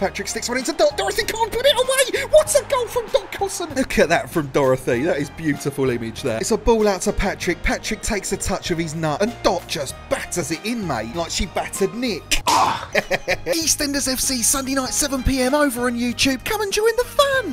Patrick sticks one into Dot. Dorothy can't put it away. What's a goal from Dot Cosson? Look at that from Dorothy. That is beautiful image there. It's a ball out to Patrick. Patrick takes a touch of his nut and Dot just batters it in, mate, like she battered Nick. EastEnders FC, Sunday night 7 PM over on YouTube. Come and join the fun.